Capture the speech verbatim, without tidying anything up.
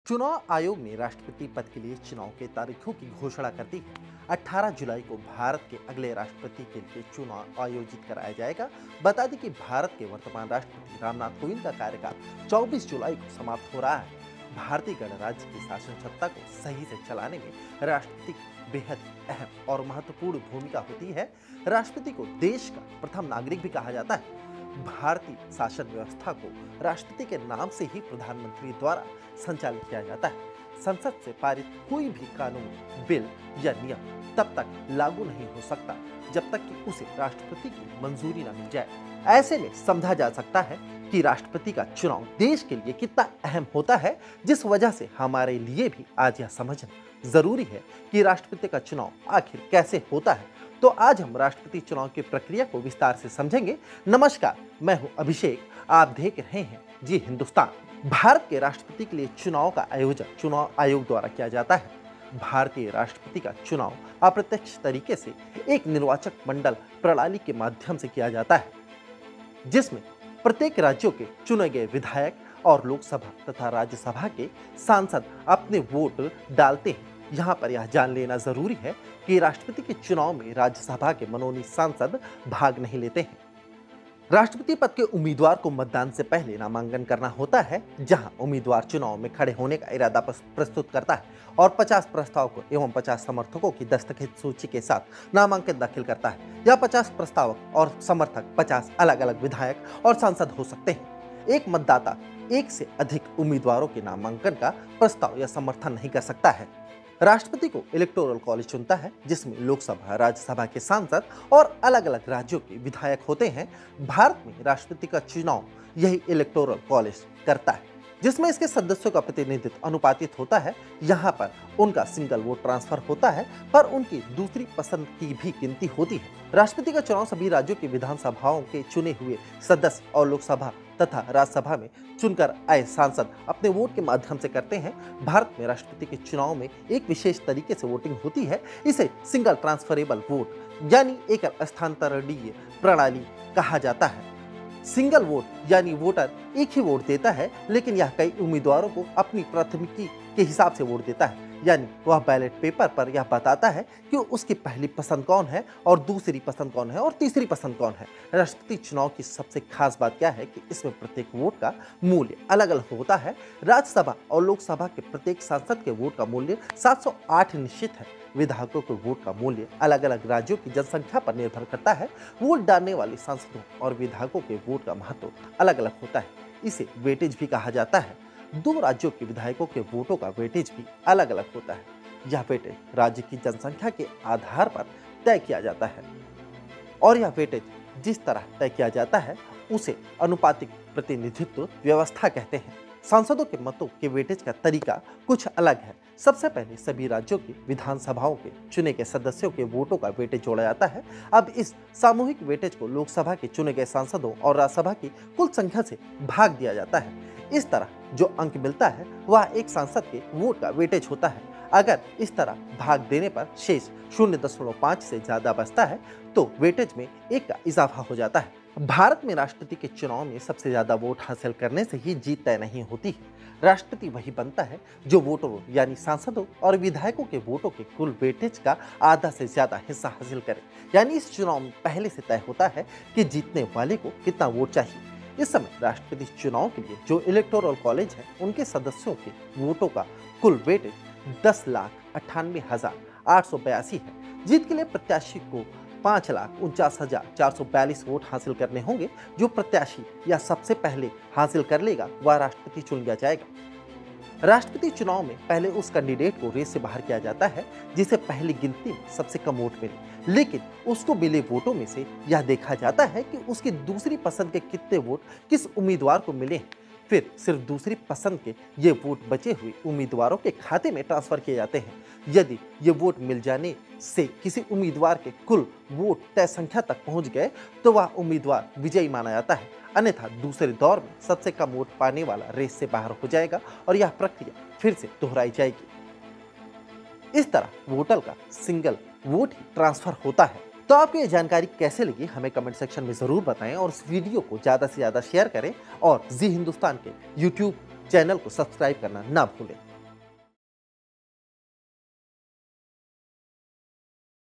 चुनाव आयोग ने राष्ट्रपति पद के लिए चुनाव के तारीखों की घोषणा कर दी है। अठारह जुलाई को भारत के अगले राष्ट्रपति के लिए चुनाव आयोजित कराया जाएगा। बता दें कि भारत के वर्तमान राष्ट्रपति रामनाथ कोविंद का कार्यकाल चौबीस जुलाई को समाप्त हो रहा है। भारतीय गणराज्य की शासन सत्ता को सही से चलाने में राष्ट्रपति की बेहद अहम और महत्वपूर्ण भूमिका होती है। राष्ट्रपति को देश का प्रथम नागरिक भी कहा जाता है। भारतीय शासन व्यवस्था को राष्ट्रपति के नाम से ही प्रधानमंत्री द्वारा संचालित किया जाता है। संसद से पारित कोई भी कानून, बिल या नियम तब तक लागू नहीं हो सकता जब तक कि उसे राष्ट्रपति की मंजूरी न मिल जाए। ऐसे में समझा जा सकता है कि राष्ट्रपति का चुनाव देश के लिए कितना अहम होता है, जिस वजह से हमारे लिए भी आज यह समझना जरूरी है कि राष्ट्रपति का चुनाव आखिर कैसे होता है। तो आज हम राष्ट्रपति चुनाव की प्रक्रिया को विस्तार से समझेंगे। नमस्कार, मैं हूं अभिषेक, आप देख रहे हैं जी हिंदुस्तान। भारत के राष्ट्रपति के लिए चुनाव का आयोजन चुनाव आयोग द्वारा किया जाता है। भारतीय राष्ट्रपति का चुनाव अप्रत्यक्ष तरीके से एक निर्वाचक मंडल प्रणाली के माध्यम से किया जाता है, जिसमें प्रत्येक राज्यों के चुने गए विधायक और लोकसभा तथा राज्यसभा के सांसद अपने वोट डालते हैं। यहाँ पर यह जान लेना जरूरी है कि राष्ट्रपति के चुनाव में राज्यसभा के मनोनीत सांसद भाग नहीं लेते हैं। राष्ट्रपति पद के उम्मीदवार को मतदान से पहले नामांकन करना होता है, जहां उम्मीदवार चुनाव में खड़े होने का इरादा प्रस्तुत करता है और पचास प्रस्तावकों एवं पचास समर्थकों की दस्तखत सूची के साथ नामांकन दाखिल करता है। यह पचास प्रस्तावक और समर्थक पचास अलग अलग विधायक और सांसद हो सकते हैं। एक मतदाता एक से अधिक उम्मीदवारों के नामांकन का प्रस्ताव या समर्थन नहीं कर सकता है। राष्ट्रपति को इलेक्टोरल कॉलेज चुनता है, जिसमें लोकसभा, राज्यसभा के सांसद और अलग अलग राज्यों के विधायक होते हैं। भारत में राष्ट्रपति का चुनाव यही इलेक्टोरल कॉलेज करता है, जिसमें इसके सदस्यों का प्रतिनिधित्व अनुपातित होता है। यहाँ पर उनका सिंगल वोट ट्रांसफर होता है, पर उनकी दूसरी पसंद की भी गिनती होती है। राष्ट्रपति का चुनाव सभी राज्यों की विधानसभाओं के चुने हुए सदस्य और लोकसभा तथा राज्यसभा में चुनकर आए सांसद अपने वोट के माध्यम से करते हैं। भारत में राष्ट्रपति के चुनाव में एक विशेष तरीके से वोटिंग होती है। इसे सिंगल ट्रांसफरेबल वोट यानी एक स्थानांतरणीय प्रणाली कहा जाता है। सिंगल वोट यानी वोटर एक ही वोट देता है, लेकिन यह कई उम्मीदवारों को अपनी प्राथमिकता के हिसाब से वोट देता है। यानी वह बैलेट पेपर पर यह बताता है कि उसकी पहली पसंद कौन है और दूसरी पसंद कौन है और तीसरी पसंद कौन है। राष्ट्रपति चुनाव की सबसे खास बात क्या है कि इसमें प्रत्येक वोट का मूल्य अलग अलग होता है। राज्यसभा और लोकसभा के प्रत्येक सांसद के वोट का मूल्य सात सौ आठ निश्चित है। विधायकों के वोट का मूल्य अलग अलग राज्यों की जनसंख्या पर निर्भर करता है। वोट डालने वाले सांसदों और विधायकों के वोट का महत्व अलग अलग होता है। इसे वेटेज भी कहा जाता है। दो राज्यों के विधायकों के वोटों का वेटेज भी अलग अलग होता है। यह वेटेज राज्य की जनसंख्या के आधार पर तय किया जाता है और यह वेटेज जिस तरह तय किया जाता है उसे अनुपातिक प्रतिनिधित्व व्यवस्था कहते हैं। सांसदों के मतों के वेटेज का तरीका कुछ अलग है। सबसे पहले सभी राज्यों की विधानसभाओं के चुने गए सदस्यों के वोटों का वेटेज जोड़ा जाता है। अब इस सामूहिक वेटेज को लोकसभा के चुने गए सांसदों और राज्यसभा की कुल संख्या से भाग दिया जाता है। इस तरह जो अंक मिलता है वह एक सांसद के वोट का वेटेज होता है। अगर इस तरह भाग देने पर शेष शून्य दशमलव पाँच से ज्यादा बचता है तो वेटेज में एक का इजाफा हो जाता है। भारत में राष्ट्रपति के चुनाव में सबसे ज्यादा वोट हासिल करने से ही जीत तय नहीं होती है। राष्ट्रपति वही बनता है जो वोटरों यानी सांसदों और विधायकों के वोटों के कुल वेटेज का आधा से ज्यादा हिस्सा हासिल करे। यानी इस चुनाव में पहले से तय होता है कि जीतने वाले को कितना वोट चाहिए। इस समय राष्ट्रपति चुनाव के लिए जो इलेक्टोरल कॉलेज है उनके सदस्यों के वोटों का कुल वेटेज दस लाख अट्ठानवे हजार आठ सौ बयासी है। जीत के लिए प्रत्याशी को पाँच लाख उनचास हजार चार सौ बयालीस वोट हासिल करने होंगे। जो प्रत्याशी या सबसे पहले हासिल कर लेगा वह राष्ट्रपति चुन लिया जाएगा। राष्ट्रपति चुनाव में पहले उस कैंडिडेट को रेस से बाहर किया जाता है जिसे पहली गिनती में सबसे कम वोट मिले, लेकिन उसको मिले वोटों में से यह देखा जाता है कि उसकी दूसरी पसंद के कितने वोट किस उम्मीदवार को मिले हैं। फिर सिर्फ दूसरी पसंद के ये वोट बचे हुए उम्मीदवारों के खाते में ट्रांसफर किए जाते हैं। यदि ये वोट मिल जाने से किसी उम्मीदवार के कुल वोट तय संख्या तक पहुंच गए तो वह उम्मीदवार विजयी माना जाता है। अन्यथा दूसरे दौर में सबसे कम वोट पाने वाला रेस से बाहर हो जाएगा और यह प्रक्रिया फिर से दोहराई जाएगी। इस तरह वोटर का सिंगल वोट ही ट्रांसफर होता है। तो आपको ये जानकारी कैसे लगी हमें कमेंट सेक्शन में ज़रूर बताएं और इस वीडियो को ज़्यादा से ज़्यादा शेयर करें और जी हिंदुस्तान के यूट्यूब चैनल को सब्सक्राइब करना ना भूलें।